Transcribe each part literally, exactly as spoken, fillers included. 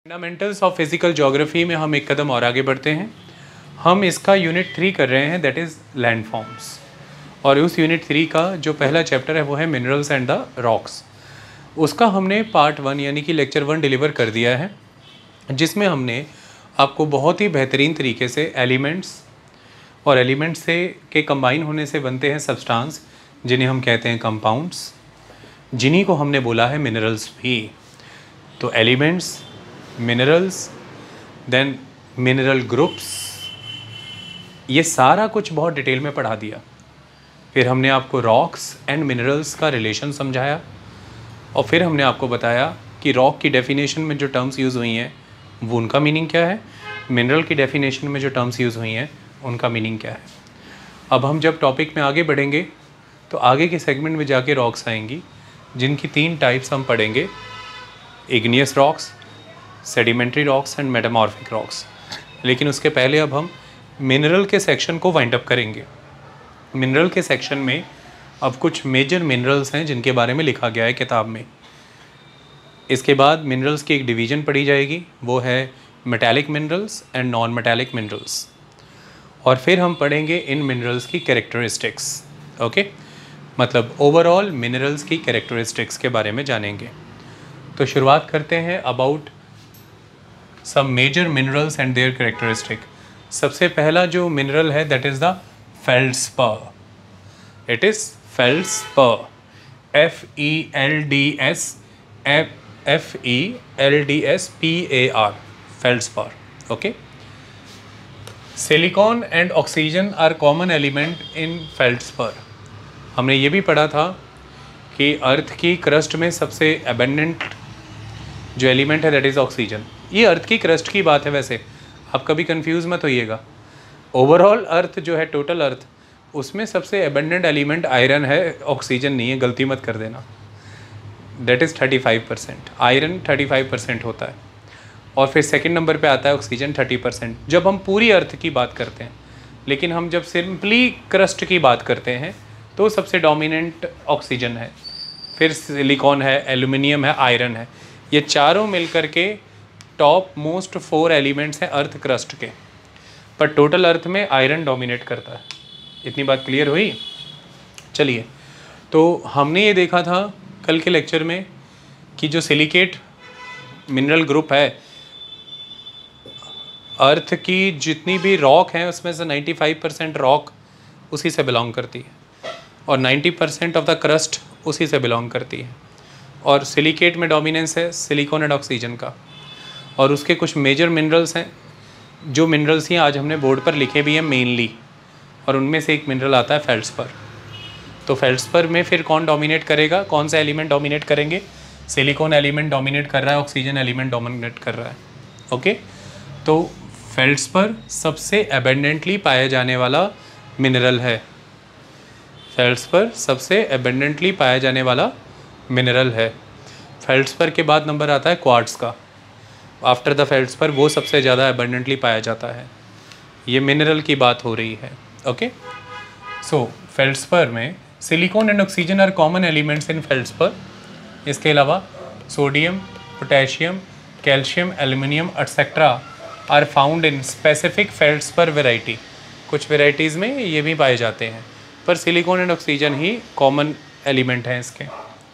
Fundamentals of physical geography में हम एक कदम और आगे बढ़ते हैं। हम इसका यूनिट थ्री कर रहे हैं, दैट इज़ लैंडफॉर्म्स। और उस यूनिट थ्री का जो पहला चैप्टर है वो है मिनरल्स एंड द रॉक्स। उसका हमने पार्ट वन यानी कि लेक्चर वन डिलीवर कर दिया है, जिसमें हमने आपको बहुत ही बेहतरीन तरीके से एलिमेंट्स और एलिमेंट्स से के कंबाइन होने से बनते हैं सब्सटेंस, जिन्हें हम कहते हैं कंपाउंड्स, जिन्हीं को हमने बोला है मिनरल्स भी। तो elements, minerals, then mineral groups, ये सारा कुछ बहुत डिटेल में पढ़ा दिया। फिर हमने आपको रॉक्स एंड मिनरल्स का रिलेशन समझाया, और फिर हमने आपको बताया कि रॉक की डेफिनेशन में जो टर्म्स यूज़ हुई हैं वो उनका मीनिंग क्या है, मिनरल की डेफिनेशन में जो टर्म्स यूज़ हुई हैं उनका मीनिंग क्या है। अब हम जब टॉपिक में आगे बढ़ेंगे तो आगे के सेगमेंट में जाके रॉक्स आएंगी, जिनकी तीन टाइप्स हम पढ़ेंगे, igneous rocks, sedimentary rocks and metamorphic rocks. लेकिन उसके पहले अब हम मिनरल के सेक्शन को वाइंड अप करेंगे। मिनरल के सेक्शन में अब कुछ मेजर मिनरल्स हैं जिनके बारे में लिखा गया है किताब में। इसके बाद मिनरल्स की एक डिवीज़न पढ़ी जाएगी, वो है metallic minerals and non metallic minerals. और फिर हम पढ़ेंगे इन मिनरल्स की कैरेक्टरिस्टिक्स। ओके, मतलब ओवरऑल मिनरल्स की कैरेक्टरिस्टिक्स के बारे में जानेंगे। तो शुरुआत करते हैं about some major minerals and their characteristic. सबसे पहला जो मिनरल है that is the feldspar. It is feldspar, F E L D S F E L D S P A R, feldspar. Okay, silicon and oxygen are common element in feldspar. हमने ये भी पढ़ा था कि अर्थ की crust में सबसे abandoned जो एलिमेंट है दैट इज़ ऑक्सीजन। ये अर्थ की क्रस्ट की बात है, वैसे आप कभी कंफ्यूज मत होइएगा। ओवरऑल अर्थ जो है, टोटल अर्थ, उसमें सबसे एबेंडेंट एलिमेंट आयरन है, ऑक्सीजन नहीं है, गलती मत कर देना। That is thirty five percent, iron thirty five percent होता है, और फिर सेकंड नंबर पे आता है ऑक्सीजन थर्टी परसेंट जब हम पूरी अर्थ की बात करते हैं। लेकिन हम जब सिंपली क्रस्ट की बात करते हैं तो सबसे डोमिनेंट ऑक्सीजन है, फिर सिलिकॉन है, एल्यूमिनियम है, आयरन है। ये चारों मिलकर के टॉप मोस्ट फोर एलिमेंट्स हैं अर्थ क्रस्ट के, पर टोटल अर्थ में आयरन डोमिनेट करता है। इतनी बात क्लियर हुई? चलिए, तो हमने ये देखा था कल के लेक्चर में कि जो सिलिकेट मिनरल ग्रुप है, अर्थ की जितनी भी रॉक हैं उसमें से नाइन्टी फाइव परसेंट रॉक उसी से बिलोंग करती है, और ninety percent of the crust उसी से बिलोंग करती है। और सिलिकेट में डोमिनेंस है सिलिकॉन एंड ऑक्सीजन का। और उसके कुछ मेजर मिनरल्स हैं, जो मिनरल्स ही आज हमने बोर्ड पर लिखे भी हैं मेनली, और उनमें से एक मिनरल आता है फेल्ड्स्पर। तो फेल्ड्स्पर में फिर कौन डोमिनेट करेगा, कौन सा एलिमेंट डोमिनेट करेंगे? सिलिकॉन एलिमेंट डोमिनेट कर रहा है, ऑक्सीजन एलिमेंट डोमिनेट कर रहा है। ओके, तो फेल्ड्स्पर सबसे एबेंडेंटली पाया जाने वाला मिनरल है। फेल्ड्स्पर सबसे एबेंडेंटली पाया जाने वाला मिनरल है। फेल्ड्स्पर के बाद नंबर आता है क्वार्ट्ज का। आफ्टर द फेल्ड्स्पर वो सबसे ज़्यादा एबेंडेंटली पाया जाता है। ये मिनरल की बात हो रही है। ओके, सो फेल्ड्स्पर में silicon and oxygen are common elements in feldspar. इसके अलावा sodium, potassium, calcium, aluminium etcetera are found in specific feldspar variety. कुछ वेराइटीज़ में ये भी पाए जाते हैं, पर सिलिकॉन एंड ऑक्सीजन ही कॉमन एलिमेंट हैं इसके।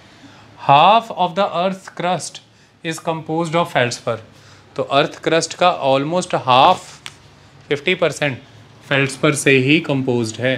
Half of the earth crust is composed of feldspar. तो अर्थ क्रस्ट का almost half, fifty percent feldspar से ही कंपोज्ड है।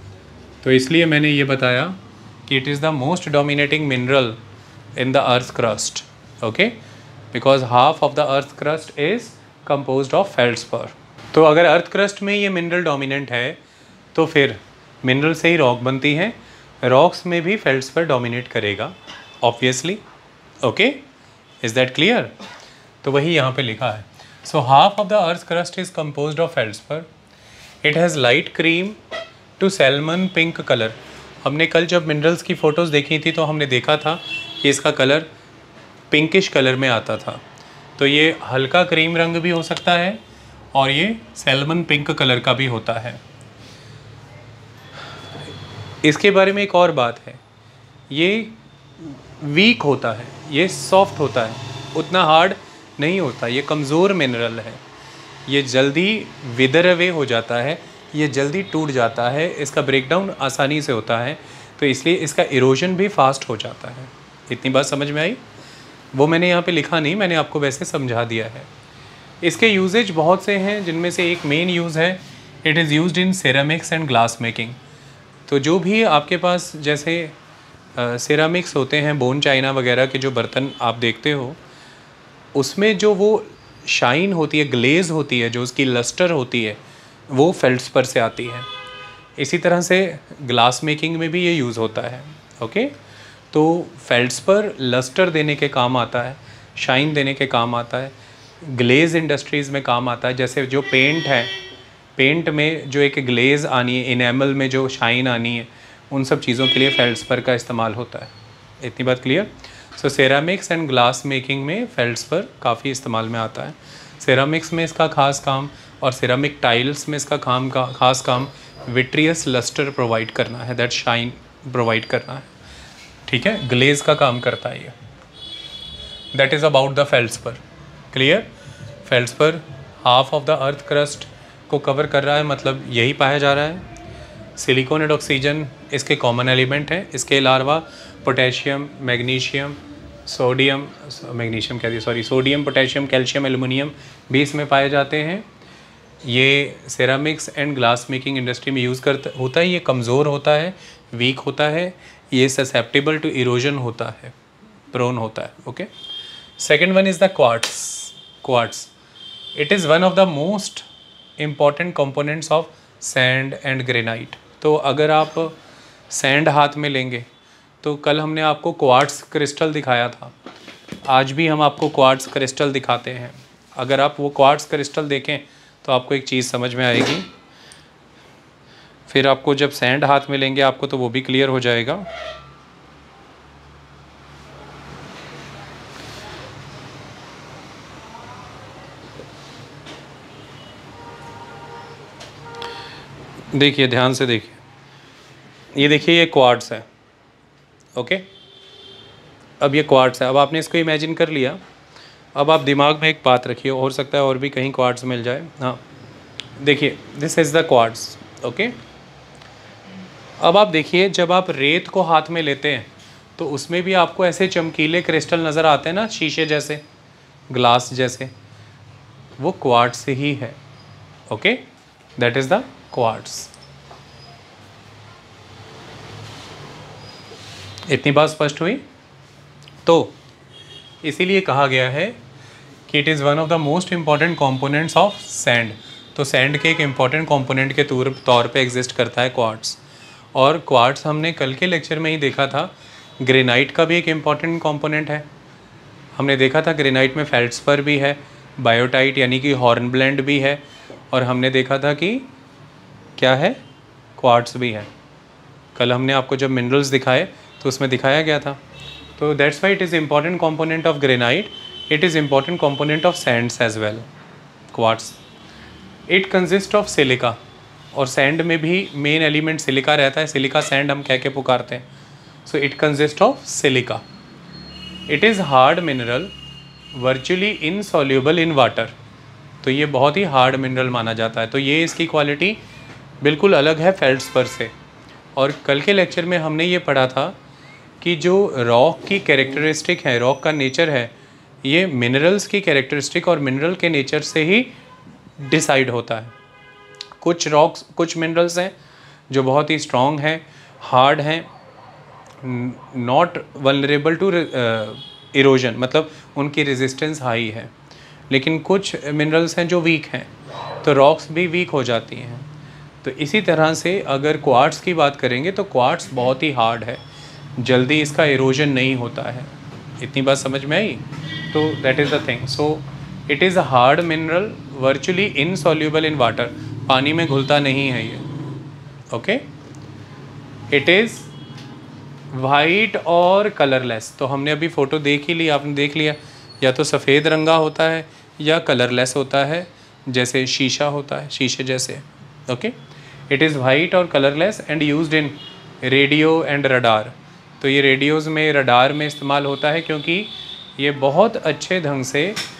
तो इसलिए मैंने ये बताया कि it is the most dominating mineral in the earth crust. Okay, because half of the earth crust is composed of feldspar. तो अगर अर्थ क्रस्ट में ये मिनरल डोमिनेंट है तो फिर मिनरल से ही रॉक बनती हैं, रॉक्स में भी फेल्ड्स्पर डोमिनेट करेगा obviously. Okay, is that clear? तो वही यहाँ पे लिखा है। So half of the earth crust is composed of feldspar. It has light cream to salmon pink colour. हमने कल जब मिनरल्स की फ़ोटोज़ देखी थी तो हमने देखा था कि इसका कलर पिंकिश कलर में आता था। तो ये हल्का क्रीम रंग भी हो सकता है और ये सैल्मन पिंक कलर का भी होता है। इसके बारे में एक और बात है, ये वीक होता है, ये सॉफ्ट होता है, उतना हार्ड नहीं होता, ये कमज़ोर मिनरल है, ये जल्दी विदर अवे हो जाता है, ये जल्दी टूट जाता है, इसका ब्रेकडाउन आसानी से होता है, तो इसलिए इसका इरोजन भी फास्ट हो जाता है। इतनी बात समझ में आई? वो मैंने यहाँ पे लिखा नहीं, मैंने आपको वैसे समझा दिया है। इसके यूजेज बहुत से हैं, जिनमें से एक मेन यूज़ है, it is used in ceramics and glass making. तो जो भी आपके पास जैसे सेरामिक्स होते हैं, बोन चाइना वगैरह के जो बर्तन आप देखते हो, उसमें जो वो शाइन होती है, ग्लेज़ होती है, जो उसकी लस्टर होती है, वो फेल्ड्स्पर से आती है। इसी तरह से ग्लास मेकिंग में भी ये यूज़ होता है। ओके, तो फेल्ड्स्पर लस्टर देने के काम आता है, शाइन देने के काम आता है, ग्लेज़ इंडस्ट्रीज़ में काम आता है। जैसे जो पेंट है, पेंट में जो एक ग्लेज़ आनी है, इनेमल में जो शाइन आनी है, उन सब चीज़ों के लिए फेल्ड्स्पर का इस्तेमाल होता है। इतनी बात clear? So ceramics and glass making में फेल्ड्स्पर काफ़ी इस्तेमाल में आता है। सेरामिक्स में इसका खास काम, और सेरामिक टाइल्स में इसका काम का खास काम विट्रियस लस्टर प्रोवाइड करना है, दैट शाइन प्रोवाइड करना है। ठीक है, ग्लेज़ का काम करता है ये। That is about the feldspar. Clear? Feldspar half of the earth crust को कवर कर रहा है, मतलब यही पाया जा रहा है। सिलिकॉन एंड ऑक्सीजन इसके कॉमन एलिमेंट हैं। इसके अलावा पोटेशियम, मैग्नीशियम, सोडियम, मैग्नीशियम क्या थी sorry sodium, potassium, calcium, aluminium भी इसमें पाए जाते हैं। ये ceramics and glass making industry में यूज़ करता होता है। ये कमज़ोर होता है, वीक होता है, ये ससेप्टेबल टू इरोजन होता है, प्रोन होता है। Okay, second one is the quartz. Quartz it is one of the most important components of sand and granite. तो अगर आप सैंड हाथ में लेंगे, तो कल हमने आपको क्वार्ट्स क्रिस्टल दिखाया था, आज भी हम आपको क्वार्ट्स क्रिस्टल दिखाते हैं। अगर आप वो क्वार्ट्स क्रिस्टल देखें तो आपको एक चीज़ समझ में आएगी, फिर आपको जब सैंड हाथ में लेंगे आपको तो वो भी क्लियर हो जाएगा। देखिए, ध्यान से देखिए, ये देखिए, ये क्वार्ट्स है। ओके, अब ये क्वार्ट्स है। अब आपने इसको इमेजिन कर लिया। अब आप दिमाग में एक बात रखिए, हो सकता है और भी कहीं क्वार्ट्स मिल जाए। हाँ, देखिए, this is the quartz. Okay, अब आप देखिए, जब आप रेत को हाथ में लेते हैं तो उसमें भी आपको ऐसे चमकीले क्रिस्टल नज़र आते हैं ना, शीशे जैसे, ग्लास जैसे, वो क्वार्ट्स ही है। Okay, that is the quartz. इतनी बात स्पष्ट हुई? तो इसीलिए कहा गया है कि it is one of the most important components of sand. तो सैंड के एक इम्पॉर्टेंट कंपोनेंट के तौर तौर पे एग्जिस्ट करता है क्वार्ट्स। और क्वार्ट्स हमने कल के लेक्चर में ही देखा था, ग्रेनाइट का भी एक इम्पॉर्टेंट कंपोनेंट है। हमने देखा था ग्रेनाइट में फेल्ड्स्पर भी है, बायोटाइट यानी कि हॉर्नब्लेंड भी है, और हमने देखा था कि क्या है, क्वार्ट्स भी है। कल हमने आपको जब मिनरल्स दिखाए तो उसमें दिखाया गया था। तो that's why it is important component of granite, it is important component of sands as well, quartz. It consist of silica, और सैंड में भी मेन एलिमेंट सिलिका रहता है, सिलिका सैंड हम कह के पुकारते हैं। So it consist of silica. It is hard mineral, virtually insoluble in water. तो ये बहुत ही हार्ड मिनरल माना जाता है। तो ये इसकी क्वालिटी बिल्कुल अलग है फेल्ड्स्पर से। और कल के लेक्चर में हमने ये पढ़ा था कि जो रॉक की कैरेक्टरिस्टिक है, रॉक का नेचर है, ये मिनरल्स की कैरेक्टरिस्टिक और मिनरल के नेचर से ही डिसाइड होता है। कुछ रॉक्स, कुछ मिनरल्स हैं जो बहुत ही स्ट्रॉन्ग हैं, हार्ड हैं, नॉट वल्नरेबल टू इरोजन, मतलब उनकी रेजिस्टेंस हाई है। लेकिन कुछ मिनरल्स हैं जो वीक हैं, तो रॉक्स भी वीक हो जाती हैं। तो इसी तरह से अगर क्वार्ट्स की बात करेंगे तो क्वार्ट्स बहुत ही हार्ड है, जल्दी इसका इरोजन नहीं होता है। इतनी बात समझ में आई? तो that is the thing. So it is a hard mineral, virtually insoluble in water, पानी में घुलता नहीं है ये। ओके, इट इज़ वाइट और कलरलेस। तो हमने अभी फ़ोटो देख ही ली, आपने देख लिया, या तो सफ़ेद रंगा होता है या कलरलेस होता है, जैसे शीशा होता है, शीशे जैसे। ओके, इट इज़ वाइट और colourless and used in radio and radar. तो ये रेडियोज़ में, रडार में इस्तेमाल होता है, क्योंकि ये बहुत अच्छे ढंग से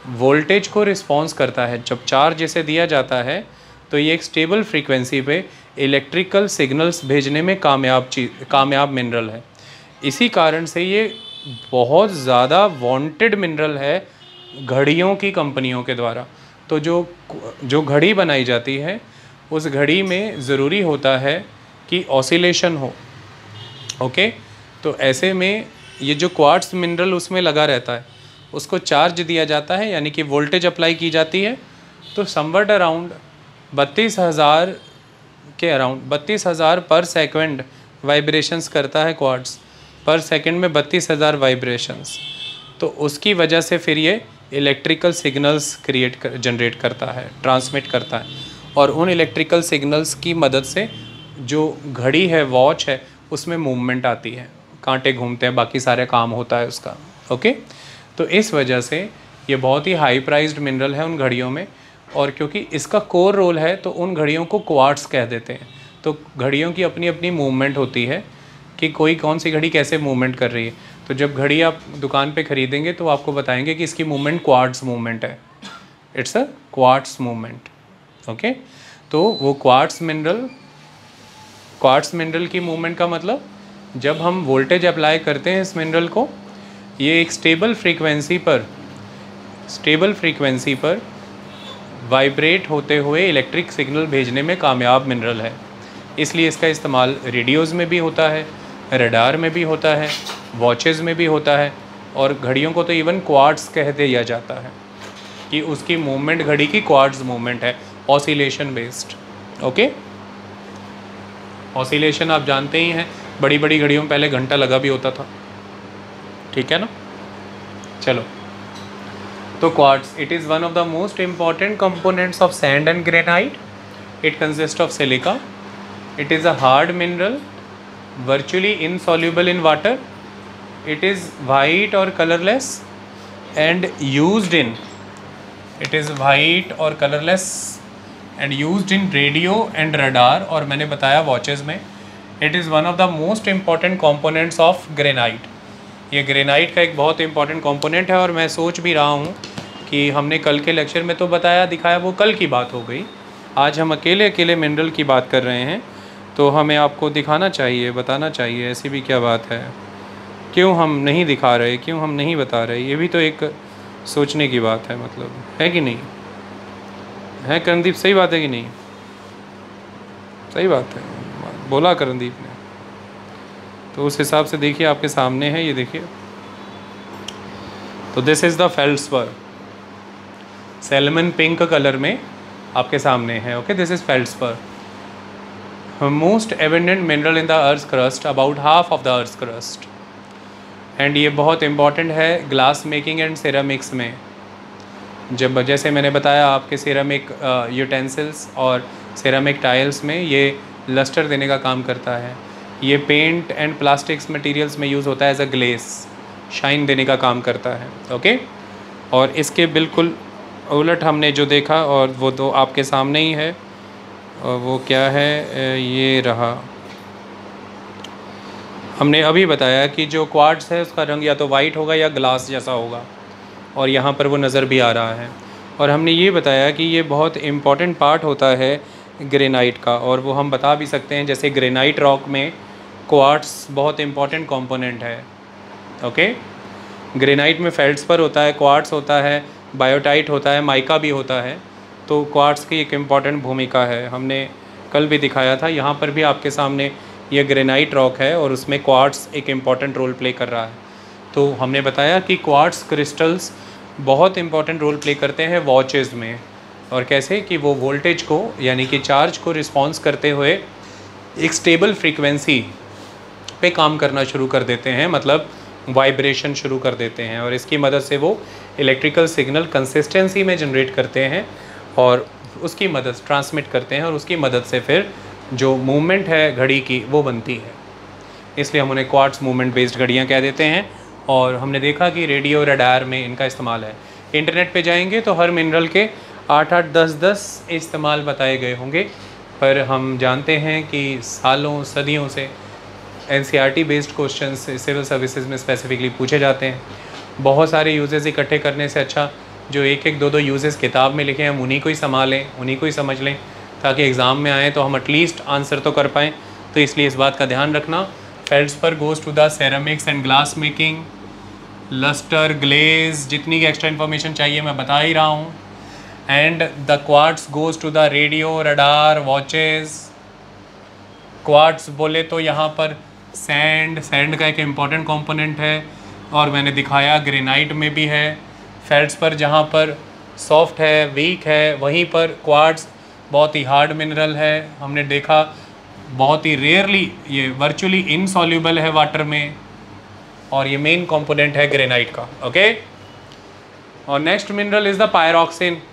वोल्टेज को रिस्पॉन्स करता है। जब चार्ज इसे दिया जाता है तो ये एक स्टेबल फ्रीक्वेंसी पे इलेक्ट्रिकल सिग्नल्स भेजने में कामयाब चीज कामयाब मिनरल है। इसी कारण से ये बहुत ज़्यादा वांटेड मिनरल है घड़ियों की कंपनियों के द्वारा। तो जो जो घड़ी बनाई जाती है उस घड़ी में ज़रूरी होता है कि ऑसिलेशन हो। ओके, तो ऐसे में ये जो क्वार्ट्ज मिनरल उसमें लगा रहता है उसको चार्ज दिया जाता है, यानी कि वोल्टेज अप्लाई की जाती है, तो समवट अराउंड बत्तीस हज़ार के अराउंड बत्तीस हज़ार पर सेकंड वाइब्रेशंस करता है क्वार्ट्ज। पर सेकंड में बत्तीस हज़ार वाइब्रेशंस, तो उसकी वजह से फिर ये इलेक्ट्रिकल सिग्नल्स क्रिएट कर जनरेट करता है, ट्रांसमिट करता है। और उन इलेक्ट्रिकल सिग्नल्स की मदद से जो घड़ी है, वॉच है, उसमें मूवमेंट आती है, कांटे घूमते हैं, बाकी सारे काम होता है उसका। ओके, तो इस वजह से ये बहुत ही हाई प्राइज्ड मिनरल है उन घड़ियों में। और क्योंकि इसका कोर रोल है तो उन घड़ियों को क्वार्ट्स कह देते हैं। तो घड़ियों की अपनी अपनी मूवमेंट होती है कि कोई कौन सी घड़ी कैसे मूवमेंट कर रही है। तो जब घड़ी आप दुकान पे ख़रीदेंगे तो आपको बताएंगे कि इसकी मूवमेंट क्वार्ट्स मूवमेंट है, it's a quartz movement. Okay, तो वो क्वार्ट्स मिनरल क्वार्ट्स मिनरल की मूवमेंट का मतलब जब हम वोल्टेज अप्लाई करते हैं इस मिनरल को, ये एक स्टेबल फ्रीक्वेंसी पर स्टेबल फ्रीक्वेंसी पर वाइब्रेट होते हुए इलेक्ट्रिक सिग्नल भेजने में कामयाब मिनरल है। इसलिए इसका इस्तेमाल रेडियोज़ में भी होता है, रडार में भी होता है, वॉचेज़ में भी होता है, और घड़ियों को तो इवन क्वार्ट्स कह दिया जाता है कि उसकी मूवमेंट घड़ी की क्वार्ट्स मूवमेंट है, ऑसिलेशन बेस्ड। ओके, ऑसिलेशन आप जानते ही हैं, बड़ी बड़ी घड़ियों में पहले घंटा लगा भी होता था, ठीक है ना। चलो, तो quartz, it is one of the most important components of sand and granite. It consist of silica. It is a hard mineral, virtually insoluble in water. It is white or colorless and used in it is white or colorless and used in radio and radar, और मैंने बताया watches में। It is one of the most important components of granite. ये granite का एक बहुत important component है। और मैं सोच भी रहा हूँ कि हमने कल के लेक्चर में तो बताया दिखाया, वो कल की बात हो गई। आज हम अकेले अकेले मिनरल की बात कर रहे हैं, तो हमें आपको दिखाना चाहिए, बताना चाहिए, ऐसी भी क्या बात है। क्यों हम नहीं दिखा रहे, क्यों हम नहीं बता रहे, ये भी तो एक सोचने की बात है, मतलब है कि नहीं है करणदीप? सही बात है कि नहीं? सही बात है, बोला करणदीप ने। तो उस हिसाब से देखिए, आपके सामने है, ये देखिए। तो this is the feldspar, salmon pink colour में आपके सामने है। Okay, this is feldspar, most abundant mineral in the earth crust, about half of the earth crust. And ये बहुत इंपॉर्टेंट है ग्लास मेकिंग एंड सिरामिक्स में। जब जैसे मैंने बताया आपके सिरामिक यूटेंसिल्स और सिरामिक टाइल्स में ये लस्टर देने का काम करता है। ये पेंट एंड प्लास्टिक्स मटेरियल्स में यूज़ होता है एज अ ग्लेस, शाइन देने का काम करता है। ओके, और इसके बिल्कुल उलट हमने जो देखा, और वो तो आपके सामने ही है, और वो क्या है, ये रहा। हमने अभी बताया कि जो क्वार्ट्स है उसका रंग या तो वाइट होगा या ग्लास जैसा होगा, और यहाँ पर वो नज़र भी आ रहा है। और हमने ये बताया कि ये बहुत इम्पॉर्टेंट पार्ट होता है ग्रेनाइट का, और वो हम बता भी सकते हैं, जैसे ग्रेनाइट रॉक में क्वार्ट्स बहुत इम्पॉर्टेंट कंपोनेंट है। ओके, ग्रेनाइट में फेल्ड्सपर होता है, क्वार्ट्स होता है, बायोटाइट होता है, माइका भी होता है। तो क्वार्ट्स की एक इम्पॉर्टेंट भूमिका है, हमने कल भी दिखाया था। यहाँ पर भी आपके सामने ये ग्रेनाइट रॉक है और उसमें क्वार्ट्स एक इम्पॉर्टेंट रोल प्ले कर रहा है। तो हमने बताया कि क्वार्ट्स क्रिस्टल्स बहुत इम्पॉर्टेंट रोल प्ले करते हैं वॉचेज़ में। और कैसे कि वो वोल्टेज को, यानी कि चार्ज को रिस्पॉन्स करते हुए एक स्टेबल फ्रीक्वेंसी पे काम करना शुरू कर देते हैं, मतलब वाइब्रेशन शुरू कर देते हैं, और इसकी मदद से वो इलेक्ट्रिकल सिग्नल कंसिस्टेंसी में जनरेट करते हैं और उसकी मदद ट्रांसमिट करते हैं, और उसकी मदद से फिर जो मूवमेंट है घड़ी की वो बनती है। इसलिए हम उन्हें क्वार्ट्स मूवमेंट बेस्ड घड़ियाँ कह देते हैं। और हमने देखा कि रेडियो रडार में इनका इस्तेमाल है। इंटरनेट पे जाएंगे तो हर मिनरल के आठ आठ दस दस इस्तेमाल बताए गए होंगे, पर हम जानते हैं कि सालों सदियों से NCERT based questions civil services में स्पेसिफिकली पूछे जाते हैं। बहुत सारे यूजेस इकट्ठे करने से अच्छा जो एक एक दो दो यूजेस किताब में लिखे हैं हम उन्हीं को ही संभालें, उन्हीं को ही समझ लें, ताकि एग्ज़ाम में आए तो हम एटलीस्ट आंसर तो कर पाएँ। तो इसलिए इस बात का ध्यान रखना। Feldspar goes to the ceramics and glass making, lustre, glaze, जितनी की एक्स्ट्रा इन्फॉर्मेशन चाहिए मैं बता ही रहा हूँ। And the quartz goes to the radio, radar, watches. Quartz बोले तो यहाँ पर सैंड, सैंड का एक इम्पॉर्टेंट कंपोनेंट है, और मैंने दिखाया ग्रेनाइट में भी है। फेल्ड्सपर जहाँ पर सॉफ्ट है, वीक है, वहीं पर क्वार्ट्स बहुत ही हार्ड मिनरल है। हमने देखा बहुत ही रेयरली ये वर्चुअली इनसॉल्यूबल है वाटर में, और ये मेन कंपोनेंट है ग्रेनाइट का। ओके, और next mineral is the pyroxene.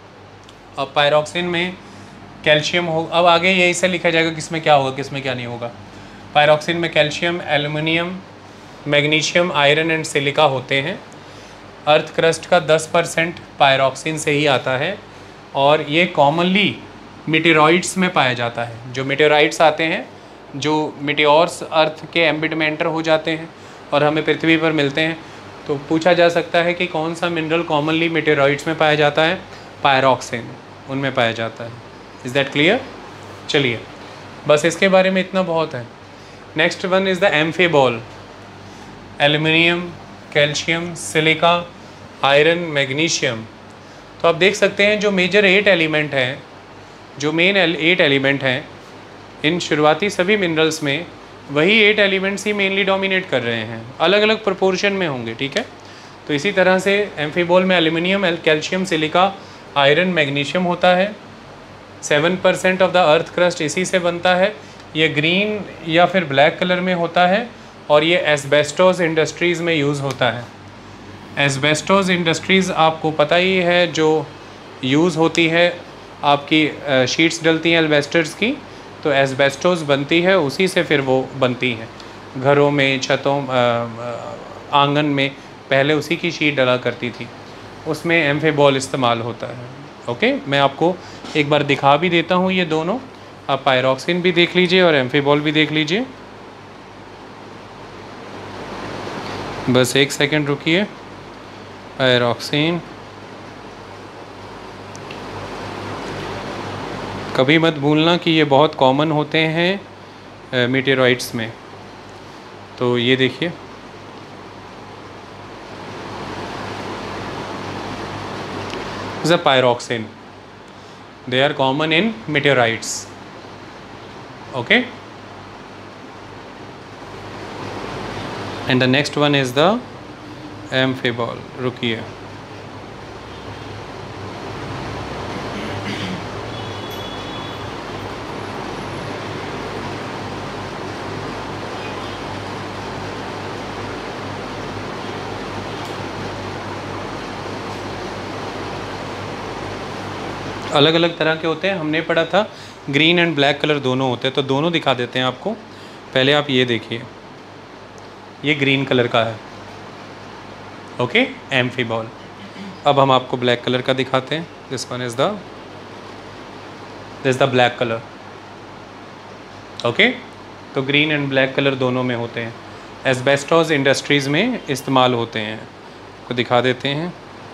अब पायरोक्सिन में कैल्शियम हो, अब आगे यही से लिखा जाएगा किसमें क्या होगा किसमें क्या नहीं होगा। पायरोक्सिन में calcium, aluminium, magnesium, iron and silica होते हैं। अर्थ क्रस्ट का दस परसेंट पायरोक्सिन से ही आता है, और ये कॉमनली मीटेरॉइड्स में पाया जाता है। जो मीटेरॉइड्स आते हैं, जो मीटेओर्स अर्थ के एम्बिट में एंटर हो जाते हैं और हमें पृथ्वी पर मिलते हैं, तो पूछा जा सकता है कि कौन सा मिनरल कॉमनली मीटेरॉइड्स में पाया जाता है। पायरोक्सिन उनमें पाया जाता है। Is that clear? चलिए, बस इसके बारे में इतना बहुत है। Next one is the amphibole. Aluminium, calcium, silica, iron, magnesium. तो आप देख सकते हैं जो मेजर एट एलिमेंट हैं, जो मेन एट एलिमेंट हैं, इन शुरुआती सभी मिनरल्स में वही एट एलिमेंट्स ही मेनली डोमिनेट कर रहे हैं, अलग अलग प्रोपोर्शन में होंगे। ठीक है, तो इसी तरह से एम्फीबॉल में aluminium, calcium, silica, iron, magnesium होता है। Seven percent of the earth crust इसी से बनता है। ये ग्रीन या फिर ब्लैक कलर में होता है, और ये एस्बेस्टोस इंडस्ट्रीज़ में यूज़ होता है। एस्बेस्टोस इंडस्ट्रीज़ आपको पता ही है, जो यूज़ होती है, आपकी शीट्स डलती हैं एल्बेस्टर्स की, तो एस्बेस्टोस बनती है, उसी से फिर वो बनती हैं घरों में, छतों, आंगन में पहले उसी की शीट डला करती थी, उसमें एम्फीबॉल इस्तेमाल होता है। ओके, मैं आपको एक बार दिखा भी देता हूँ ये दोनों। आप पायरोक्सिन भी देख लीजिए और एम्फीबॉल भी देख लीजिए। बस एक सेकंड रुकिए। पायरोक्सिन, कभी मत भूलना कि ये बहुत कॉमन होते हैं मीटेरॉइड्स में। तो ये देखिए, the pyroxene, they are common in meteorites. Okay, and the next one is the amphibole. रुकिए, अलग अलग तरह के होते हैं। हमने पढ़ा था ग्रीन एंड ब्लैक कलर दोनों होते हैं, तो दोनों दिखा देते हैं आपको। पहले आप ये देखिए, ये ग्रीन कलर का है। Okay, amphibole. अब हम आपको ब्लैक कलर का दिखाते हैं। This one is the this the black colour. Okay, तो ग्रीन एंड ब्लैक कलर दोनों में होते हैं, एस्बेस्टोस इंडस्ट्रीज़ में इस्तेमाल होते हैं। को दिखा देते हैं।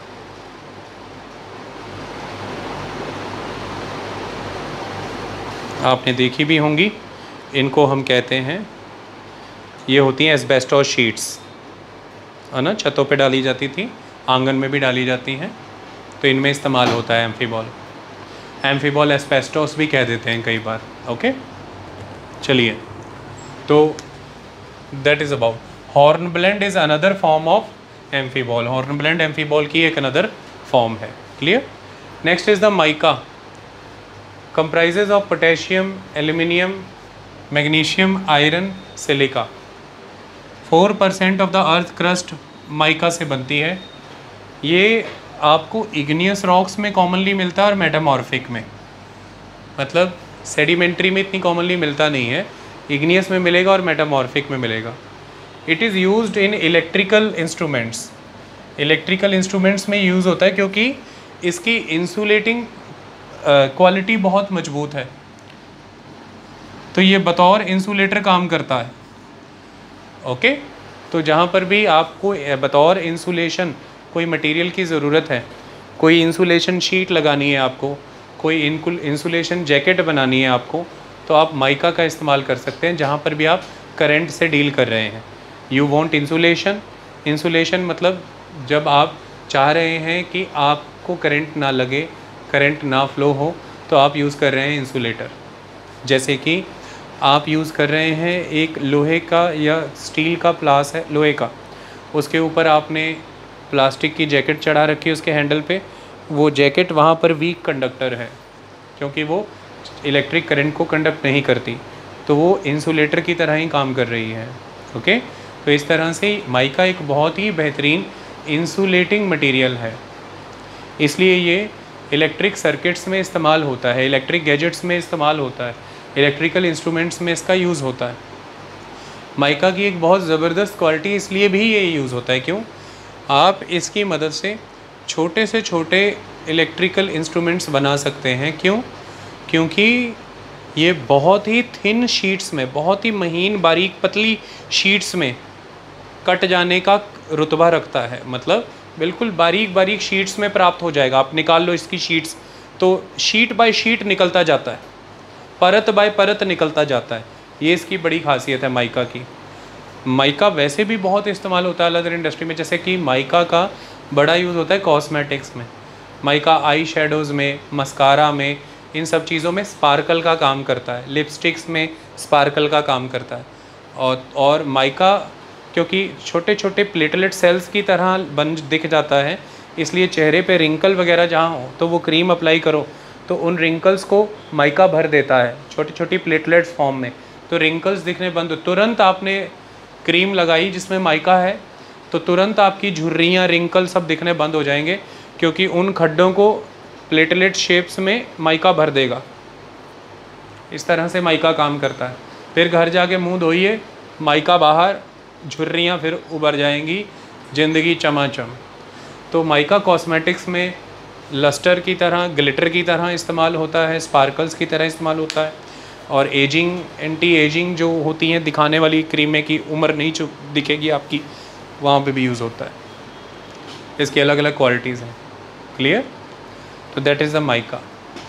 आपने देखी भी होंगी, इनको हम कहते हैं, ये होती हैं एस्बेस्टोस शीट्स, है ना, छतों पे डाली जाती थी, आंगन में भी डाली जाती हैं, तो इनमें इस्तेमाल होता है एम्फीबॉल। एम्फीबॉल एस्बेस्टोस भी कह देते हैं कई बार। ओके, चलिए, तो that is about hornblende is another form of amphibole. Hornblende amphibole की एक अनदर फॉर्म है। Clear? Next is the mica, comprises of potassium, aluminium, magnesium, iron, silica. Four percent of the earth crust mica से बनती है। ये आपको igneous rocks में commonly मिलता है और मेटामॉर्फिक में, मतलब सेडिमेंट्री में इतनी कॉमनली मिलता नहीं है, इग्नियस में मिलेगा और मेटामॉर्फिक में मिलेगा। It is used in electrical instruments. Electrical instruments में यूज़ होता है क्योंकि इसकी इंसुलेटिंग क्वालिटी uh, बहुत मजबूत है, तो ये बतौर इंसुलेटर काम करता है। ओके, तो जहाँ पर भी आपको बतौर इंसुलेशन कोई मटेरियल की ज़रूरत है, कोई इंसुलेशन शीट लगानी है आपको, कोई इंसुलेशन जैकेट बनानी है आपको, तो आप माइका का इस्तेमाल कर सकते हैं जहाँ पर भी आप करंट से डील कर रहे हैं। यू वांट इंसुलेशन, इंसुलेशन मतलब जब आप चाह रहे हैं कि आपको करंट ना लगे, करंट ना फ्लो हो, तो आप यूज़ कर रहे हैं इंसुलेटर। जैसे कि आप यूज़ कर रहे हैं एक लोहे का या स्टील का प्लास है, लोहे का, उसके ऊपर आपने प्लास्टिक की जैकेट चढ़ा रखी है उसके हैंडल पे, वो जैकेट वहाँ पर वीक कंडक्टर है क्योंकि वो इलेक्ट्रिक करंट को कंडक्ट नहीं करती, तो वो इंसुलेटर की तरह ही काम कर रही है। ओके, तो इस तरह से माइका एक बहुत ही बेहतरीन इंसुलेटिंग मटेरियल है, इसलिए ये इलेक्ट्रिक सर्किट्स में इस्तेमाल होता है, इलेक्ट्रिक गैजेट्स में इस्तेमाल होता है, इलेक्ट्रिकल इंस्ट्रूमेंट्स में इसका यूज़ होता है। माइका की एक बहुत ज़बरदस्त क्वालिटी इसलिए भी ये यूज़ होता है, क्यों? आप इसकी मदद से छोटे से छोटे इलेक्ट्रिकल इंस्ट्रूमेंट्स बना सकते हैं। क्यों? क्योंकि ये बहुत ही थिन शीट्स में, बहुत ही महीन बारीक पतली शीट्स में कट जाने का रुतबा रखता है, मतलब बिल्कुल बारीक बारीक शीट्स में प्राप्त हो जाएगा। आप निकाल लो इसकी शीट्स, तो शीट बाय शीट निकलता जाता है, परत बाय परत निकलता जाता है। ये इसकी बड़ी खासियत है माइका की। माइका वैसे भी बहुत इस्तेमाल होता है लेदर इंडस्ट्री में, जैसे कि माइका का बड़ा यूज़ होता है कॉस्मेटिक्स में, माइका आई शेडोज़ में, मस्कारा में, इन सब चीज़ों में स्पार्कल का काम करता है, लिपस्टिक्स में स्पार्कल का काम करता है। और और माइका क्योंकि छोटे छोटे प्लेटलेट सेल्स की तरह बन दिख जाता है, इसलिए चेहरे पे रिंकल वगैरह जहाँ हो तो वो क्रीम अप्लाई करो तो उन रिंकल्स को माइका भर देता है छोटी छोटी प्लेटलेट्स फॉर्म में, तो रिंकल्स दिखने बंद। तुरंत आपने क्रीम लगाई जिसमें माइका है तो तुरंत आपकी झुर्रियाँ, रिंकल सब दिखने बंद हो जाएंगे, क्योंकि उन खड्डों को प्लेटलेट शेप्स में माइका भर देगा। इस तरह से माइका काम करता है। फिर घर जाके मुंह धोइए, माइका बाहर, झुर्रियाँ फिर उभर जाएंगी, ज़िंदगी चमाचम। तो माइका कॉस्मेटिक्स में लस्टर की तरह, ग्लिटर की तरह इस्तेमाल होता है, स्पार्कल्स की तरह इस्तेमाल होता है, और एजिंग, एंटी एजिंग जो होती हैं दिखाने वाली क्रीमें की उम्र नहीं चुप दिखेगी आपकी, वहाँ पे भी यूज़ होता है। इसकी अलग अलग क्वालिटीज़ हैं। क्लियर? तो दैट इज़ द माइका।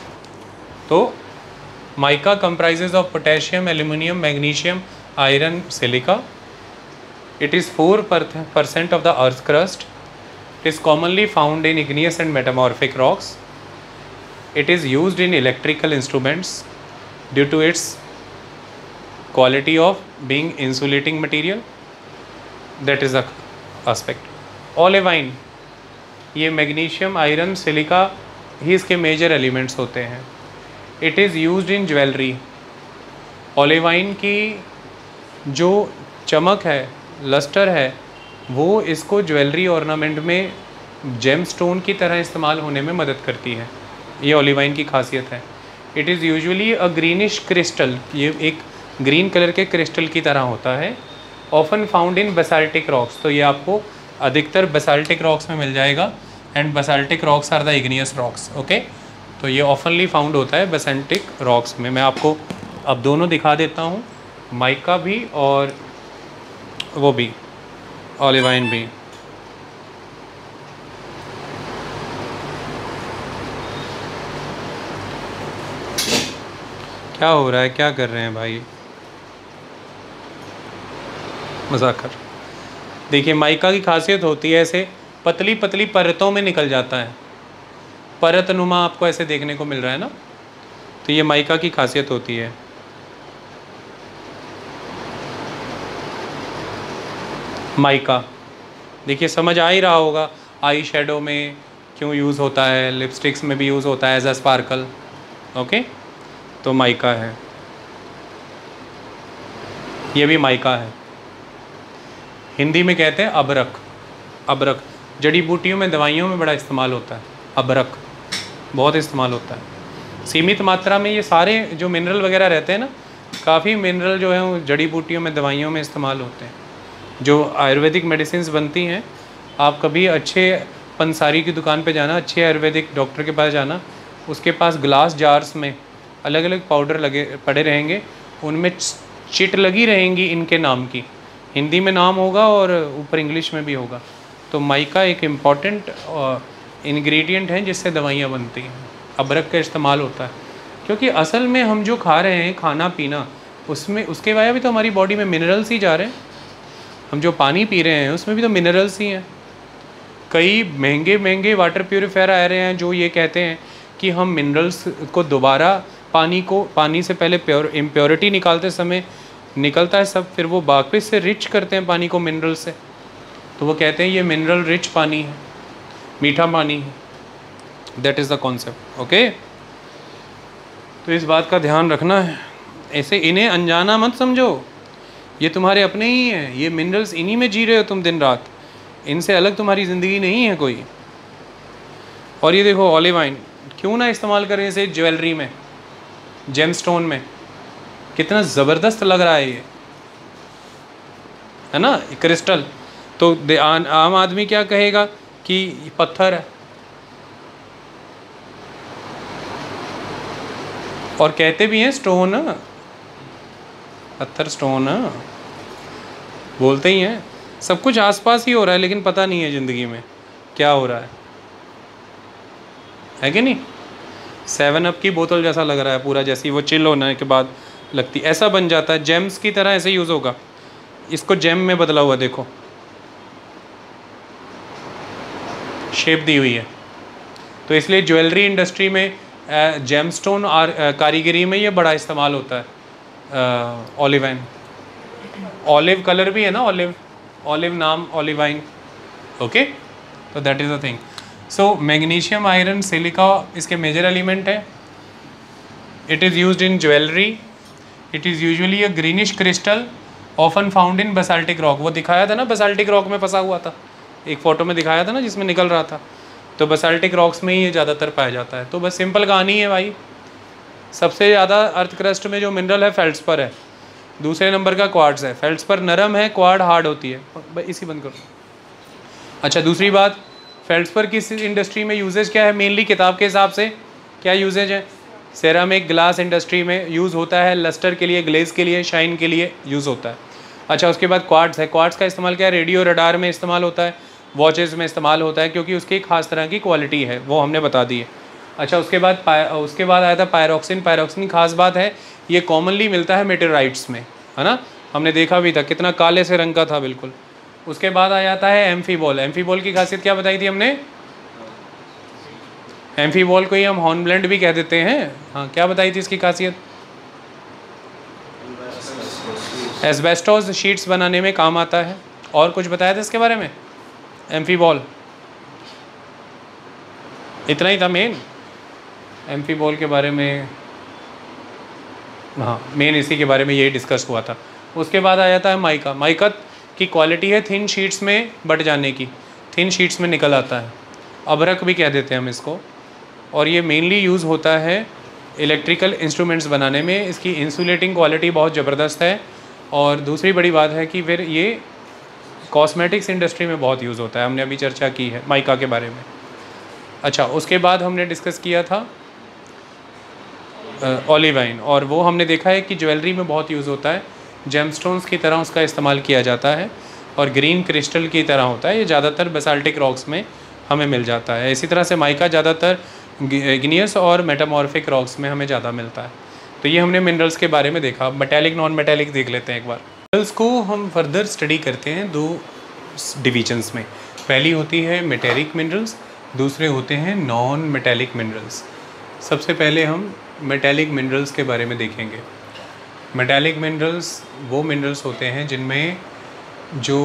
तो mica comprises of potassium, aluminium, magnesium, iron, silica. It is four percent of the earth crust. It is commonly found in igneous and metamorphic rocks. It is used in electrical instruments due to its quality of being insulating material. That is the aspect. Olivine, ये magnesium, iron, silica ही इसके major elements होते हैं. It is used in jewellery. Olivine की जो चमक है, lustre है, वो इसको ज्वेलरी ऑर्नामेंट में जेम स्टोन की तरह इस्तेमाल होने में मदद करती है. ये ओलिवाइन की खासियत है. It is usually a greenish crystal, ये एक ग्रीन कलर के क्रिस्टल की तरह होता है. Often found in basaltic rocks, तो ये आपको अधिकतर बेसाल्टिक रॉक्स में मिल जाएगा. And basaltic rocks are the igneous rocks. Okay, तो ये ऑफनली फाउंड होता है बेसाल्टिक रॉक्स में. मैं आपको अब दोनों दिखा देता हूँ, माइका भी और वो भी, ओलिवाइन भी. क्या हो रहा है, क्या कर रहे हैं भाई, मजाक कर. देखिए माइका की खासियत होती है ऐसे पतली पतली परतों में निकल जाता है. परत नुमा आपको ऐसे देखने को मिल रहा है ना, तो ये माइका की खासियत होती है. माइका देखिए समझ आ ही रहा होगा, आई शेडो में क्यों यूज़ होता है, लिपस्टिक्स में भी यूज़ होता है एज अ स्पार्कल. ओके, तो माइका है, ये भी माइका है. हिंदी में कहते हैं अबरक. अबरक जड़ी बूटियों में, दवाइयों में बड़ा इस्तेमाल होता है. अबरक बहुत इस्तेमाल होता है. सीमित मात्रा में ये सारे जो मिनरल वगैरह रहते हैं ना, काफ़ी मिनरल जो है वो जड़ी बूटियों में, दवाइयों में इस्तेमाल होते हैं. जो आयुर्वेदिक मेडिसिन्स बनती हैं, आप कभी अच्छे पंसारी की दुकान पे जाना, अच्छे आयुर्वेदिक डॉक्टर के पास जाना, उसके पास ग्लास जार्स में अलग अलग पाउडर लगे पड़े रहेंगे, उनमें चिट लगी रहेंगी इनके नाम की. हिंदी में नाम होगा और ऊपर इंग्लिश में भी होगा. तो माइका एक इम्पॉर्टेंट इंग्रेडिएंट हैं जिससे दवाइयाँ बनती हैं, अबरक का इस्तेमाल होता है। क्योंकि असल में हम जो खा रहे हैं खाना पीना, उसमें उसके वजह भी तो हमारी बॉडी में मिनरल्स ही जा रहे हैं। हम जो पानी पी रहे हैं उसमें भी तो मिनरल्स ही हैं। कई महंगे महंगे वाटर प्यूरीफायर आ रहे हैं जो ये कहते हैं कि हम मिनरल्स को दोबारा पानी को पानी से पहले प्योर इम्प्योरिटी निकालते समय निकलता है सब, फिर वो वापस से रिच करते हैं पानी को मिनरल से, तो वो कहते हैं ये मिनरल रिच पानी है, मीठा पानी है। That is the concept. Okay, तो इस बात का ध्यान रखना है। ऐसे इन्हें अनजाना मत समझो, ये तुम्हारे अपने ही हैं, ये मिनरल्स इन्हीं में जी रहे हो तुम दिन रात, इनसे अलग तुम्हारी ज़िंदगी नहीं है कोई। और ये देखो ऑलिव ऑयल क्यों ना इस्तेमाल करें इसे ज्वेलरी में, जेम स्टोन में, कितना ज़बरदस्त लग रहा है ये, है ना, क्रिस्टल। तो आम आदमी क्या कहेगा कि पत्थर है, और कहते भी हैं स्टोन, पत्थर स्टोन बोलते ही हैं। सब कुछ आसपास ही हो रहा है लेकिन पता नहीं है ज़िंदगी में क्या हो रहा है, है कि नहीं। सेवन अप की बोतल जैसा लग रहा है पूरा, जैसी वो चिल होने के बाद लगती, ऐसा बन जाता है। जेम्स की तरह ऐसे यूज़ होगा, इसको जेम में बदला हुआ देखो, शेप दी हुई है। तो इसलिए ज्वेलरी इंडस्ट्री में जेमस्टोन और कारीगरी में ये बड़ा इस्तेमाल होता है ऑलिव वाइन। ऑलिव कलर भी है ना, ऑलिव ऑलिव नाम ऑलिव वाइन। ओके, तो that is the thing. So magnesium, iron, silica इसके मेजर एलिमेंट है। It is used in jewellery. It is usually a greenish crystal often found in basaltic rock. वो दिखाया था ना, basaltic rock में फंसा हुआ था, एक फ़ोटो में दिखाया था ना जिसमें निकल रहा था। तो बेसाल्टिक रॉक्स में ही ये ज़्यादातर पाया जाता है। तो बस सिंपल कहानी है भाई, सबसे ज़्यादा अर्थ क्रस्ट में जो मिनरल है फेल्ड्सपर है, दूसरे नंबर का क्वार्ट्ज है। फेल्ड्सपर नरम है, क्वार्ड हार्ड होती है। इसी बंद करो। अच्छा, दूसरी बात, फेल्ड्सपर की इंडस्ट्री में यूजेज क्या है, मेनली किताब के हिसाब से क्या यूजेज है, सेरामिक ग्लास इंडस्ट्री में यूज़ होता है, लस्टर के लिए, ग्लेज के लिए, शाइन के लिए यूज़ होता है। अच्छा, उसके बाद क्वार्ट्ज है। क्वार्ट्ज का इस्तेमाल क्या है, रेडियो रडार में इस्तेमाल होता है, वॉचेज़ में इस्तेमाल होता है, क्योंकि उसकी एक खास तरह की क्वालिटी है, वो हमने बता दी है। अच्छा, उसके बाद उसके बाद आया था पायरोक्सिन। पायरोक्सिन खास बात है, ये कॉमनली मिलता है मेटेराइट्स में, है ना, हमने देखा भी था कितना काले से रंग का था बिल्कुल। उसके बाद आ जाता है एम्फीबॉल। एम्फीबॉल की खासियत क्या बताई थी हमने, एम्फीबॉल को ही हम हॉर्नब्लेंड भी कह देते हैं। हाँ, क्या बताई थी इसकी खासियत, एस्बेस्टोस शीट्स बनाने में काम आता है। और कुछ बताया था इसके बारे में, एम्फीबॉल इतना ही था मेन एम्फीबॉल के बारे में। हाँ, मेन इसी के बारे में यही डिस्कस हुआ था। उसके बाद आ जाता है माइका। माइका की क्वालिटी है थिन शीट्स में बट जाने की, थिन शीट्स में निकल आता है, अबरक भी कह देते हैं हम इसको। और ये मेनली यूज़ होता है इलेक्ट्रिकल इंस्ट्रूमेंट्स बनाने में। इसकी इंसुलेटिंग क्वालिटी बहुत ज़बरदस्त है। और दूसरी बड़ी बात है कि फिर ये कॉस्मेटिक्स इंडस्ट्री में बहुत यूज़ होता है, हमने अभी चर्चा की है माइका के बारे में। अच्छा, उसके बाद हमने डिस्कस किया था ऑलिव वाइन, और वो हमने देखा है कि ज्वेलरी में बहुत यूज़ होता है, जेमस्टोन्स की तरह उसका इस्तेमाल किया जाता है, और ग्रीन क्रिस्टल की तरह होता है। ये ज़्यादातर बेसाल्टिक रॉक्स में हमें मिल जाता है। इसी तरह से माइका ज़्यादातर इग्नियस और मेटामॉर्फिक रॉक्स में हमें ज़्यादा मिलता है। तो ये हमने मिनरल्स के बारे में देखा। मेटेलिक नॉन मेटेलिक देख लेते हैं एक बार। मिनरल्स को हम फर्दर स्टडी करते हैं दो डिविजन्स में। पहली होती है मेटेलिक मिनरल्स, दूसरे होते हैं नॉन मेटेलिक मिनरल्स। सबसे पहले हम मेटेलिक मिनरल्स के बारे में देखेंगे। मेटेलिक मिनरल्स वो मिनरल्स होते हैं जिनमें जो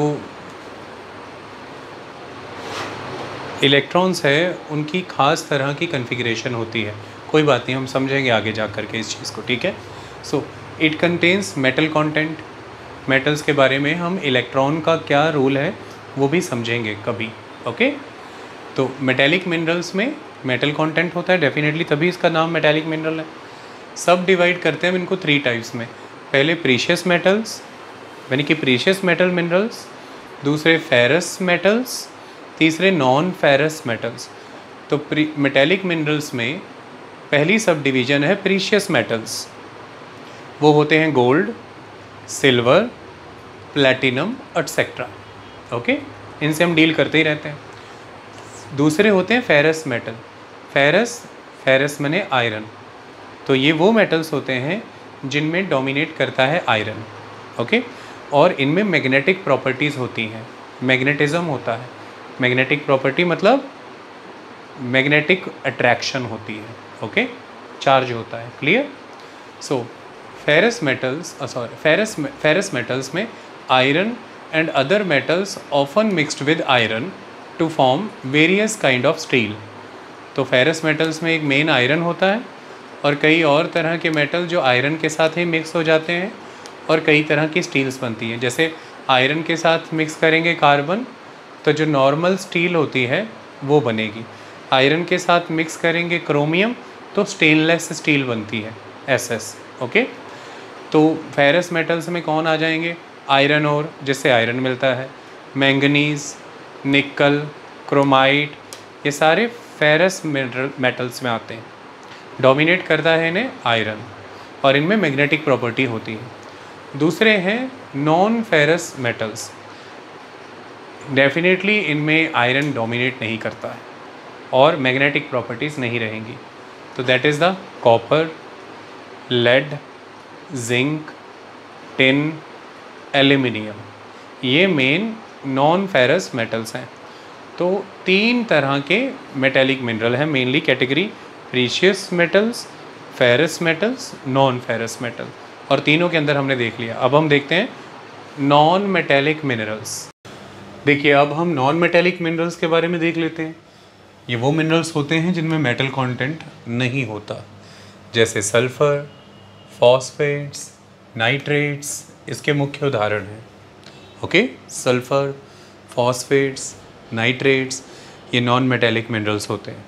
इलेक्ट्रॉन्स है उनकी ख़ास तरह की कन्फिग्रेशन होती है। कोई बात नहीं, हम समझेंगे आगे जा कर के इस चीज़ को, ठीक है। So it contains metal content. Metals के बारे में हम इलेक्ट्रॉन का क्या रोल है वो भी समझेंगे कभी, ओके। तो मेटेलिक मिनरल्स में मेटल कंटेंट होता है डेफिनेटली, तभी इसका नाम मेटेलिक मिनरल है। सब डिवाइड करते हैं हम इनको थ्री टाइप्स में। पहले प्रीशियस मेटल्स यानी कि प्रीशियस मेटल मिनरल्स, दूसरे फेरस मेटल्स, तीसरे नॉन फेरस मेटल्स। तो मेटेलिक मिनरल्स में पहली सब डिवीज़न है प्रीशियस मेटल्स। वो होते हैं gold, silver, platinum etcetera, okay. इनसे हम डील करते ही रहते हैं। दूसरे होते हैं फेरस मेटल। फेरस फेरस माने आयरन। तो ये वो मेटल्स होते हैं जिनमें डोमिनेट करता है आयरन, ओके। और इनमें मैग्नेटिक प्रॉपर्टीज़ होती हैं, मैग्नेटिज्म होता है। मैग्नेटिक प्रॉपर्टी मतलब मैग्नेटिक अट्रैक्शन होती है, ओके, चार्ज होता है, clear. So ferrous metals sorry ferrous ferrous metals में iron and other metals often mixed with iron to form various kind of steel. तो फेरस मेटल्स में एक मेन आयरन होता है और कई और तरह के मेटल जो आयरन के साथ ही मिक्स हो जाते हैं और कई तरह की स्टील्स बनती हैं। जैसे आयरन के साथ मिक्स करेंगे कार्बन तो जो नॉर्मल स्टील होती है वो बनेगी। आयरन के साथ मिक्स करेंगे क्रोमियम तो स्टेनलेस स्टील बनती है, एस एस, ओके। तो फेरस मेटल्स में कौन आ जाएंगे? आयरन ओर, जिससे आयरन मिलता है, मैंगनीज़, निकल, क्रोमाइट, ये सारे फेरस मेटल्स में आते हैं। डोमिनेट करता है इन्हें आयरन और इनमें मैग्नेटिक प्रॉपर्टी होती है। दूसरे हैं नॉन फेरस मेटल्स। डेफिनेटली इनमें आयरन डोमिनेट नहीं करता है और मैग्नेटिक प्रॉपर्टीज़ नहीं रहेंगी। तो that is the copper, lead, zinc, tin, aluminium, ये मेन नॉन फेरस मेटल्स हैं। तो तीन तरह के मेटेलिक मिनरल हैं mainly category, precious metals, ferrous metals, non ferrous metal, और तीनों के अंदर हमने देख लिया। अब हम देखते हैं नॉन मेटेलिक मिनरल्स। देखिए अब हम नॉन मेटेलिक मिनरल्स के बारे में देख लेते हैं। ये वो मिनरल्स होते हैं जिनमें मेटल कंटेंट नहीं होता, जैसे सल्फ़र, फॉस्फेट्स, नाइट्रेट्स इसके मुख्य उदाहरण हैं, ओके। सल्फ़र, फॉस्फेट्स, नाइट्रेट्स ये नॉन मेटेलिक मिनरल्स होते हैं।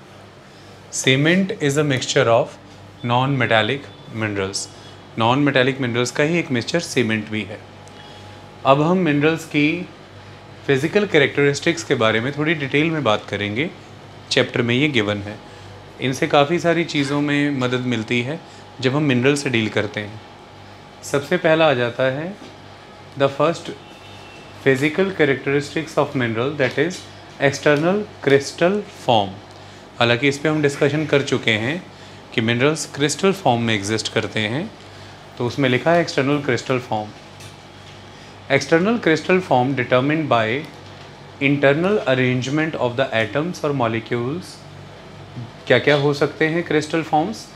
Cement is a mixture of non metallic minerals. Non metallic minerals का ही एक मिक्सचर सीमेंट भी है। अब हम मिनरल्स की फिज़िकल कैरेक्टरिस्टिक्स के बारे में थोड़ी डिटेल में बात करेंगे, चैप्टर में ये गिवन है। इनसे काफ़ी सारी चीज़ों में मदद मिलती है जब हम मिनरल से डील करते हैं। सबसे पहला आ जाता है the first physical characteristics of mineral, that is external crystal form. हालांकि इस पर हम डिस्कशन कर चुके हैं कि मिनरल्स क्रिस्टल फॉर्म में एग्जिस्ट करते हैं, तो उसमें लिखा है external crystal form. External crystal form determined by internal arrangement of the atoms और मॉलिक्यूल्स। क्या क्या हो सकते हैं क्रिस्टल फॉर्म्स?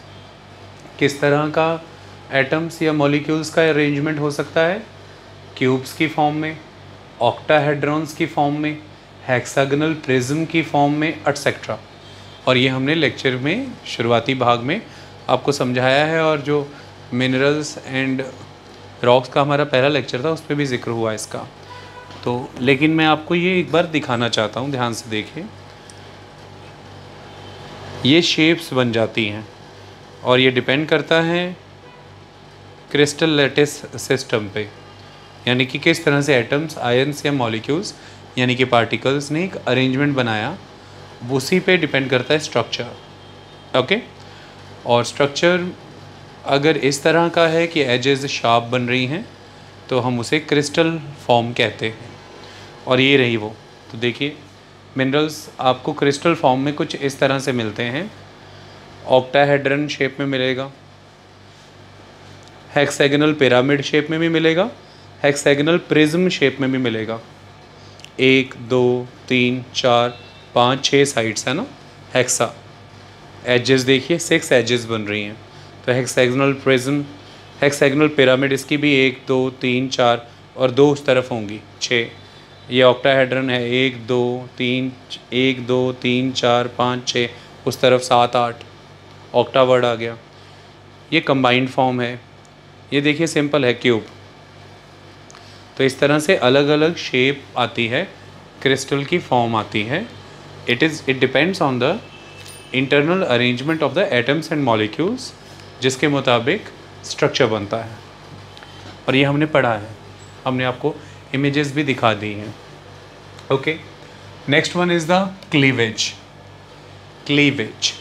किस तरह का एटम्स या मॉलिक्यूल्स का अरेंजमेंट हो सकता है? क्यूब्स की फॉर्म में, ऑक्टाहेड्रॉन्स की फॉर्म में, हेक्सागोनल प्रिज्म की फॉर्म में, एटसेट्रा। और ये हमने लेक्चर में शुरुआती भाग में आपको समझाया है, और जो मिनरल्स एंड रॉक्स का हमारा पहला लेक्चर था उस पर भी जिक्र हुआ इसका। तो लेकिन मैं आपको ये एक बार दिखाना चाहता हूँ, ध्यान से देखिए। ये शेप्स बन जाती हैं और ये डिपेंड करता है क्रिस्टल लैटिस सिस्टम पे, यानी कि किस तरह से एटम्स, आयन्स या मॉलिक्यूल्स यानी कि पार्टिकल्स ने एक अरेंजमेंट बनाया, उसी पे डिपेंड करता है स्ट्रक्चर, ओके। और स्ट्रक्चर अगर इस तरह का है कि एजेस शार्प बन रही हैं तो हम उसे क्रिस्टल फॉर्म कहते हैं। और ये रही वो, तो देखिए मिनरल्स आपको क्रिस्टल फॉर्म में कुछ इस तरह से मिलते हैं। ऑक्टाहेड्रन शेप में मिलेगा, हेक्सागोनल पिरामिड शेप में भी मिलेगा, हेक्सागोनल प्रिज्म शेप में भी मिलेगा। एक, दो, तीन, चार, पाँच, छः साइड्स है ना हेक्सा। एजेस देखिए सिक्स एजेस बन रही हैं, तो हेक्सागोनल प्रिज्म, हेक्सागोनल पिरामिड इसकी भी एक, दो, तीन, चार और दो उस तरफ होंगी, छः। ये ऑक्टाहेड्रन है, एक, दो, तीन, एक, दो, तीन, चार, पाँच, छः, उस तरफ सात, आठ, ऑक्टा वर्ड आ गया। ये कंबाइंड फॉर्म है। ये देखिए सिंपल है, क्यूब। तो इस तरह से अलग अलग शेप आती है, क्रिस्टल की फॉर्म आती है। It is it depends on the internal arrangement of the atoms and molecules, जिसके मुताबिक स्ट्रक्चर बनता है। और ये हमने पढ़ा है, हमने आपको इमेजेस भी दिखा दी हैं, okay. Next one is the cleavage. Cleavage